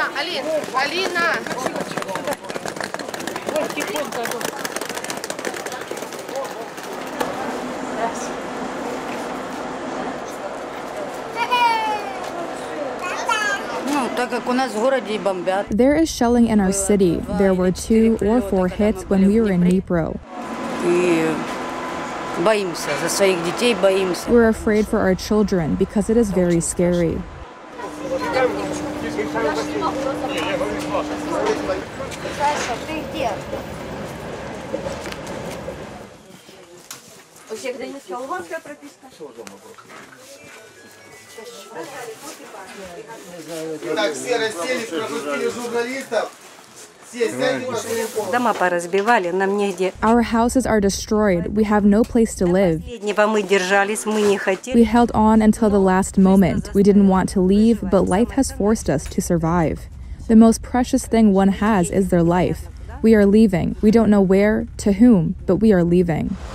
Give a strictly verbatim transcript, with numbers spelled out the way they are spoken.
There is shelling in our city. There were two or four hits when we were in Dnipro. We're afraid for our children because it is very scary. Our houses are destroyed. We have no place to live. We held on until the last moment. We didn't want to leave, but life has forced us to survive. The most precious thing one has is their life. We are leaving. We don't know where, to whom, but we are leaving.